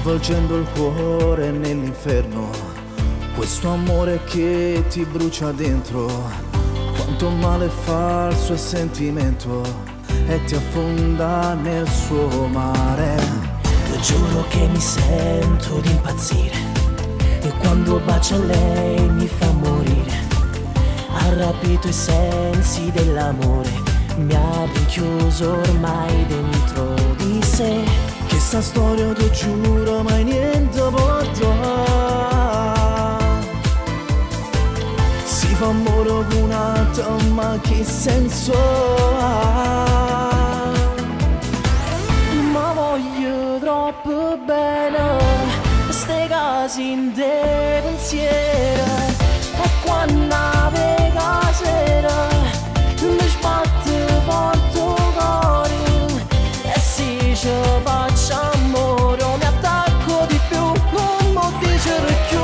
avvolgendo il cuore nell'inferno, questo amore che ti brucia dentro. Quanto male fa il suo sentimento e ti affonda nel suo mare. Ti giuro che mi sento di impazzire, e quando bacia lei mi fa morire. Ha rapito i sensi dell'amore, mi ha rinchiuso ormai dentro di sé. Che sta storia ti giuro mai niente porta. Si fa amore con un'altra ma che senso ha? Ma voglio troppo bene ste cose in te pensiero, e quando vega sera mi sbatte forte il cuore, e se ci faccio amore mi attacco di più, non mi dicere più.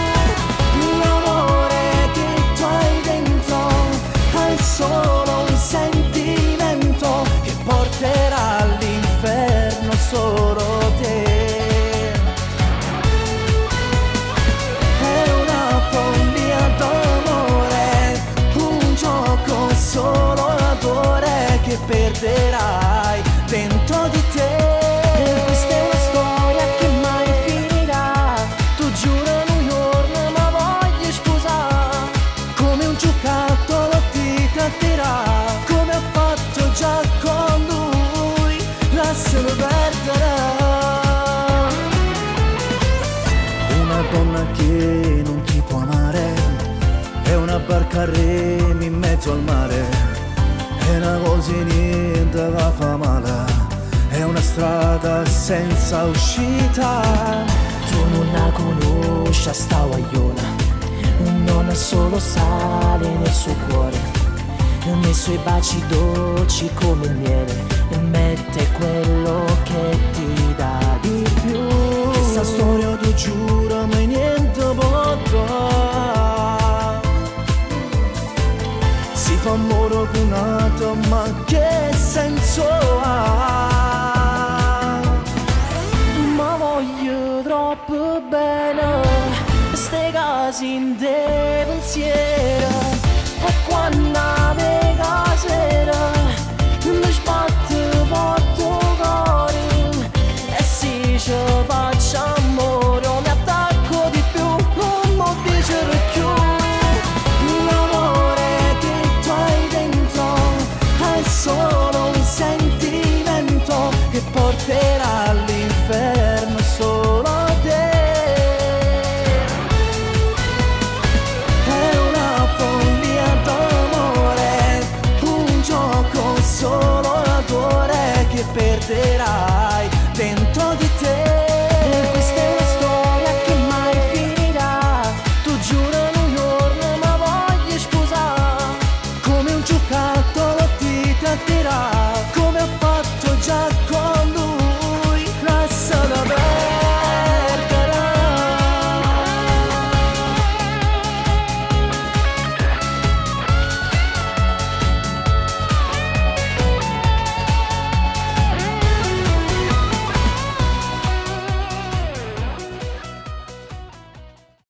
L'amore che tu hai dentro è solo un sentimento che porterà all'inferno solo te. È una follia d'amore, un gioco solo d'amore che perderai dentro di te. E questa è una storia che mai finirà, tu giuro New York ma voglio sposare. Come un giocattolo ti tratterà, come ha fatto già con lui, lascialo perdere. Una donna che non ti può amare è una barca a remi in mezzo al mare, è una cosa niente che fa male, è una strada senza uscita. Tu non la conosci sta guagliona, non ha solo sale nel suo cuore, nei suoi baci dolci come il miele, e mette quello che ti dà di più. Questa storia tu giuro mai niente potrà. Si fa amore con un'altra ma che senso ha? Ma voglio troppo bene ste cose in te pensiero,